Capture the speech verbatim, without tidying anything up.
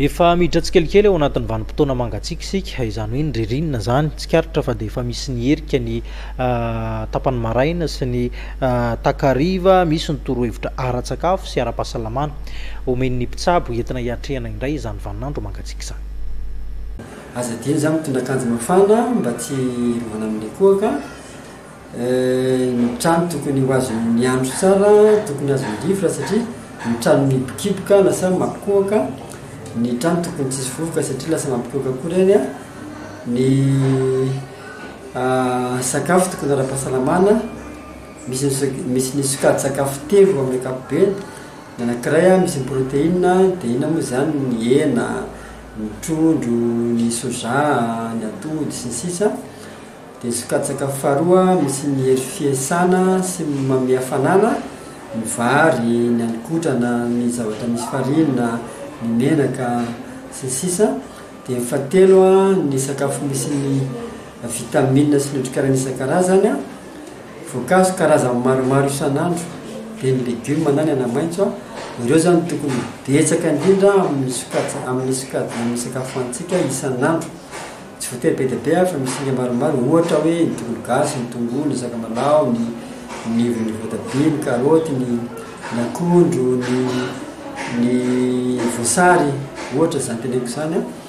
efa miditra tsikelikely ao anatin'ny vanim-potoana mangatsika isika izany hoe ny ririnina zany tsikaritra fa dia efa misy ny herika ny tapany maraina sy ny takariva misy ny torohevitra ara-tsakafo sy ara-pahasalamana omen'ny mpitsabo entina hiatrehana indray izany vaninandro mangatsika izany. Aza diny zany mitondra akanjo mafana mba tsy rovana amin'ny kohaka. Ny trano tokony ho azo ny andro tsara, tokony azo ny rivotra satria ny trano mibokiboka lasa mampikohaka. Ny trano tokony tsisy vovoka satria lasa mampikohaka koa reny a. Ny sakafo tokony ara-pahasalamana, misy misy ny sokady sakafo telo amin'ny ankapobeny. Ny anankiray misy ny protéine, dia ina moa zany ny hena, ny trondro, ny soja, ny atody sy ny sisa. Dia ny sokady sakafo faharoa misy ny hery fiasana sy manome hafanana, ny vary, ny haninkotrana, ny zavatra misy farinina, ny menaka sy ny sisa. Dia ny fahatelo a ny sakafo misy ny vitamine sy ny otrikaina isan-karazany, voankazo karazany maromaro isan'andro, dia ny legioma na ny anamaitso. Ireo zany tokony betsaka indrindra amin'ny sokady amin'ny sokady amin'ny sakafo antsika isan'andro. Tsy voatery be dia be fa misy ny maromaro, ohatra hoe ny tongolo gasy, ny tongolo, ny sakamalao, ny ny ny voatabia, ny karaoty, ny akondro, ny ny voasary, ohatra zany teneniko zany a.